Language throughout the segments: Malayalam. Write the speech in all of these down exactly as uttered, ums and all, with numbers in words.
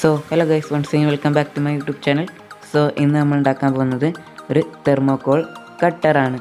So hello guys, once again welcome back to my YouTube channel. So ഇന്ന് നമ്മൾ ഉണ്ടാക്കാൻ പോകുന്നത് ഒരു തെർമോകോൾ കട്ടർ ആണ്.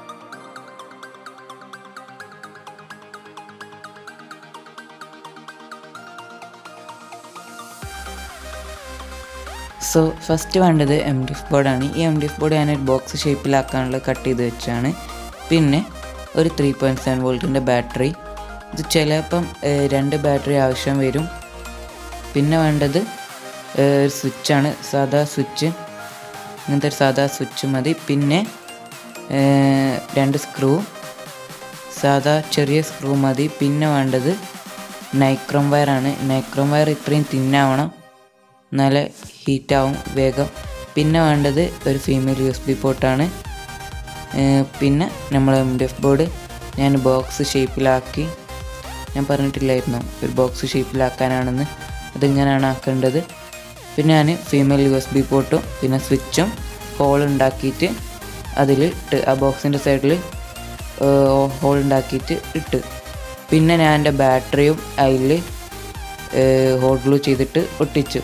സോ ഫസ്റ്റ് വേണ്ടത് എം ഡി എഫ് ബോർഡാണ്. ഈ എം ഡി എഫ് ബോർഡ് ഞാനൊരു ബോക്സ് ഷേപ്പിലാക്കാനുള്ള കട്ട് ചെയ്ത് വെച്ചാണ്. പിന്നെ ഒരു ത്രീ പോയിൻറ്റ് സെവൻ വോൾട്ടിൻ്റെ ബാറ്ററി. ഇത് ചിലപ്പം രണ്ട് ബാറ്ററി ആവശ്യം വരും. പിന്നെ വേണ്ടത് ഒരു സ്വിച്ചാണ്, സാധാ സ്വിച്ച്, ഇങ്ങനത്തെ ഒരു സാധാ സ്വിച്ച് മതി. പിന്നെ രണ്ട് സ്ക്രൂ, സാധാ ചെറിയ സ്ക്രൂ മതി. പിന്നെ വേണ്ടത് നൈക്രോം വയറാണ്. നൈക്രോം വയർ ഇത്രയും തിന്നാവണം, നല്ല ഹീറ്റാവും വേഗം. പിന്നെ വേണ്ടത് ഒരു ഫീമെയിൽ യു എസ് ബി പോർട്ടാണ്. പിന്നെ നമ്മൾ എം ഡി എഫ് ബോർഡ് ഞാൻ ബോക്സ് ഷേപ്പിലാക്കി, ഞാൻ പറഞ്ഞിട്ടില്ലായിരുന്നു ഒരു ബോക്സ് ഷേപ്പിലാക്കാനാണെന്ന്. അതിങ്ങനെയാണ് ആക്കേണ്ടത്. പിന്നെ ഞാൻ ഫീമെയിൽ യു എസ് ബി പോർട്ടും പിന്നെ സ്വിച്ചും ഹോൾ ഉണ്ടാക്കിയിട്ട് അതിൽ ഇട്ട്, ആ ബോക്സിൻ്റെ സൈഡിൽ ഹോൾ ഉണ്ടാക്കിയിട്ട് ഇട്ട്. പിന്നെ ഞാൻ എൻ്റെ ബാറ്ററിയും അതിൽ ഹോട്ട് ഗ്ലൂ ചെയ്തിട്ട് ഒട്ടിച്ചു.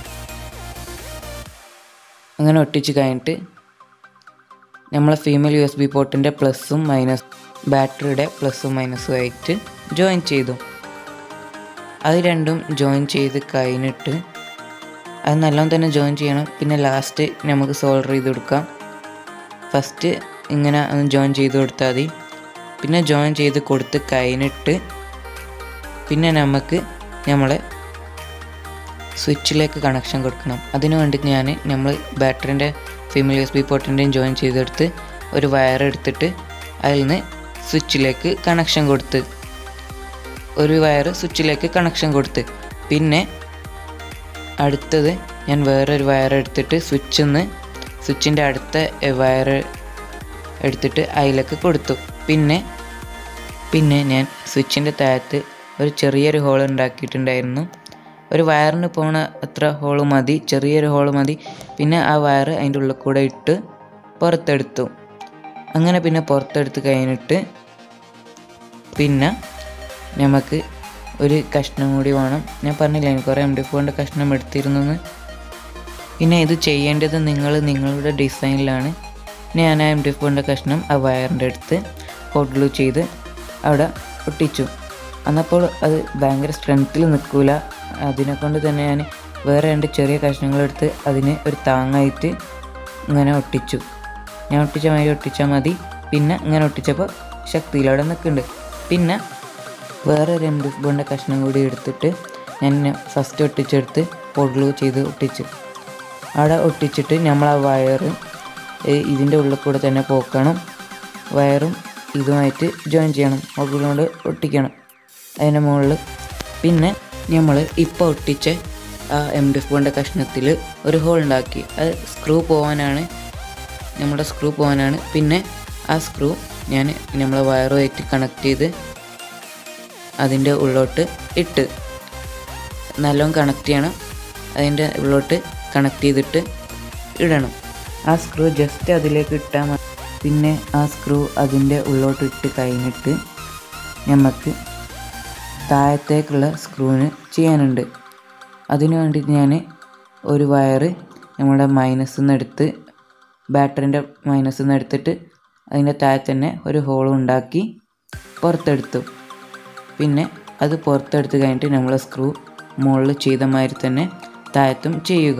അങ്ങനെ ഒട്ടിച്ച് കഴിഞ്ഞിട്ട് നമ്മളെ ഫീമെയിൽ യു എസ് ബി പോർട്ടിൻ്റെ പ്ലസ്സും മൈനസ്, ബാറ്ററിയുടെ പ്ലസ്സും മൈനസും ആയിട്ട് ജോയിൻ ചെയ്തു. അത് രണ്ടും ജോയിൻ ചെയ്ത് കഴിഞ്ഞിട്ട് അത് നല്ലോണം തന്നെ ജോയിൻ ചെയ്യണം. പിന്നെ ലാസ്റ്റ് നമുക്ക് സോൾഡർ ചെയ്ത് കൊടുക്കാം. ഫസ്റ്റ് ഇങ്ങനെ ഒന്ന് ജോയിൻ ചെയ്ത് കൊടുത്താൽ മതി. പിന്നെ ജോയിൻ ചെയ്ത് കൊടുത്ത് കഴിഞ്ഞിട്ട് പിന്നെ നമുക്ക് നമ്മളെ സ്വിച്ചിലേക്ക് കണക്ഷൻ കൊടുക്കണം. അതിന് വേണ്ടിയിട്ട് ഞാൻ നമ്മൾ ബാറ്ററിൻ്റെ ഫീമെയിൽ യു എസ് ബി പോർട്ടിൻ്റെയും ജോയിൻ ചെയ്തെടുത്ത് ഒരു വയർ എടുത്തിട്ട് അതിൽ നിന്ന് സ്വിച്ചിലേക്ക് കണക്ഷൻ കൊടുത്ത്, ഒരു വയർ സ്വിച്ചിലേക്ക് കണക്ഷൻ കൊടുത്ത് പിന്നെ അടുത്തത് ഞാൻ വേറൊരു വയർ എടുത്തിട്ട് സ്വിച്ചിൽ നിന്ന് സ്വിച്ചിൻ്റെ അടുത്ത വയർ എടുത്തിട്ട് അതിലേക്ക് കൊടുത്തു. പിന്നെ പിന്നെ ഞാൻ സ്വിച്ചിൻ്റെ താഴത്ത് ഒരു ചെറിയൊരു ഹോൾ ഉണ്ടാക്കിയിട്ടുണ്ടായിരുന്നു. ഒരു വയറിന് പോണ അത്ര ഹോള് മതി, ചെറിയൊരു ഹോള് മതി. പിന്നെ ആ വയർ അതിൻ്റെ ഉള്ളിൽ കൂടെ ഇട്ട് പുറത്തെടുത്തു. അങ്ങനെ പിന്നെ പുറത്തെടുത്ത് കഴിഞ്ഞിട്ട് പിന്നെ നമുക്ക് ഒരു കഷ്ണം കൂടി വേണം. ഞാൻ പറഞ്ഞില്ല എനിക്ക് കുറേ എം ഡി എഫ് ബോർഡിൻ്റെ കഷ്ണം എടുത്തിരുന്നെന്ന്. പിന്നെ ഇത് ചെയ്യേണ്ടത് നിങ്ങൾ നിങ്ങളുടെ ഡിസൈനിലാണ്. ഞാൻ ആ എം ഡി എഫ് ബോർഡിൻ്റെ കഷ്ണം ആ വയറിൻ്റെ അടുത്ത് ഹോട്ട് ഗ്ലൂ ചെയ്ത് അവിടെ ഒട്ടിച്ചു. അന്നപ്പോൾ അത് ഭയങ്കര സ്ട്രെങ്ത്തിൽ നിൽക്കില്ല. അതിനെക്കൊണ്ട് തന്നെ ഞാൻ വേറെ രണ്ട് ചെറിയ കഷ്ണങ്ങളെടുത്ത് അതിന് ഒരു താങ്ങായിട്ട് ഇങ്ങനെ ഒട്ടിച്ചു. ഞാൻ ഒട്ടിച്ച മാതിരി ഒട്ടിച്ചാൽ മതി. പിന്നെ ഇങ്ങനെ ഒട്ടിച്ചപ്പോൾ ശക്തിയിൽ അവിടെ നിൽക്കുന്നുണ്ട്. പിന്നെ വേറെ ഒരു എം ഡി എഫ് ബോർഡിൻ്റെ കഷ്ണം കൂടി എടുത്തിട്ട് ഞാൻ ഫസ്റ്റ് ഒട്ടിച്ചെടുത്ത് ഹോട്ട് ഗ്ലൂ ചെയ്ത് ഒട്ടിച്ചു. അവിടെ ഒട്ടിച്ചിട്ട് നമ്മൾ ആ വയർ ഇതിൻ്റെ ഉള്ളിൽ കൂടെ തന്നെ പോക്കണം. വയറും ഇതുമായിട്ട് ജോയിൻ ചെയ്യണം, ഹോട്ട് ഗ്ലൂ കൊണ്ട് ഒട്ടിക്കണം അതിൻ്റെ മുകളിൽ. പിന്നെ നമ്മൾ ഇപ്പോൾ ഒട്ടിച്ച ആ എം ഡി എഫ് ബോർഡിൻ്റെ കഷ്ണത്തിൽ ഒരു ഹോൾ ഉണ്ടാക്കി. അത് സ്ക്രൂ പോകാനാണ്, നമ്മുടെ സ്ക്രൂ പോകാനാണ്. പിന്നെ ആ സ്ക്രൂ ഞാൻ നമ്മളെ വയറുമായിട്ട് കണക്ട് ചെയ്ത് അതിൻ്റെ ഉള്ളോട്ട് ഇട്ട് നല്ലോണം കണക്ട് ചെയ്യണം. അതിൻ്റെ ഉള്ളോട്ട് കണക്ട് ചെയ്തിട്ട് ഇടണം. ആ സ്ക്രൂ ജസ്റ്റ് അതിലേക്ക് ഇട്ടാൽ മതി. പിന്നെ ആ സ്ക്രൂ അതിൻ്റെ ഉള്ളോട്ട് ഇട്ട് കഴിഞ്ഞിട്ട് നമുക്ക് താഴത്തേക്കുള്ള സ്ക്രൂവിന് ചെയ്യാനുണ്ട്. അതിനു വേണ്ടിയിട്ട് ഞാൻ ഒരു വയറ് നമ്മുടെ മൈനസിൽ നിന്ന് എടുത്ത്, ബാറ്ററിൻ്റെ മൈനസിൽ നിന്ന് എടുത്തിട്ട് അതിൻ്റെ താഴെ തന്നെ ഒരു ഹോൾ ഉണ്ടാക്കി പുറത്തെടുത്തു. പിന്നെ അത് പുറത്തെടുത്ത് കഴിഞ്ഞിട്ട് നമ്മൾ സ്ക്രൂ മുകളിൽ ചെയ്ത മാതിരി തന്നെ താഴത്തും ചെയ്യുക.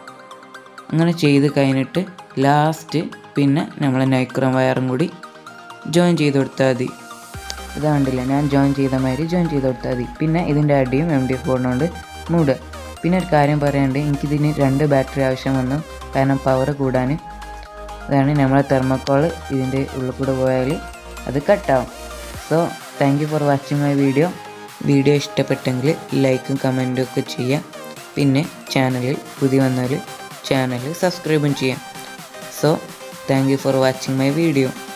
അങ്ങനെ ചെയ്ത് കഴിഞ്ഞിട്ട് ലാസ്റ്റ് പിന്നെ നമ്മൾ നൈക്രോം വയറും കൂടി ജോയിൻ ചെയ്ത് കൊടുത്താൽ മതി. ഇത് കണ്ടില്ല, ഞാൻ ജോയിൻ ചെയ്ത മാതിരി ജോയിൻ ചെയ്ത് കൊടുത്താൽ മതി. പിന്നെ ഇതിൻ്റെ അടിയും എം ഡി എഫ് ബോർഡിനോട് മൂടുക. പിന്നെ ഒരു കാര്യം പറയാനുണ്ട്, എനിക്കിതിന് രണ്ട് ബാറ്ററി ആവശ്യം വന്നു, കാരണം പവർ കൂടാൻ. അതാണ് നമ്മളെ തെർമോകോൾ ഇതിൻ്റെ ഉള്ളിൽ കൂടെ പോയാൽ അത് കട്ടാവും. So thank you for watching my video. Video ഇഷ്ടപ്പെട്ടെങ്കിൽ ലൈക്കും കമൻറ്റും ഒക്കെ ചെയ്യാം. പിന്നെ ചാനലിൽ പുതിയ വന്നാൽ ചാനൽ സബ്സ്ക്രൈബും ചെയ്യാം. So thank you for watching my video.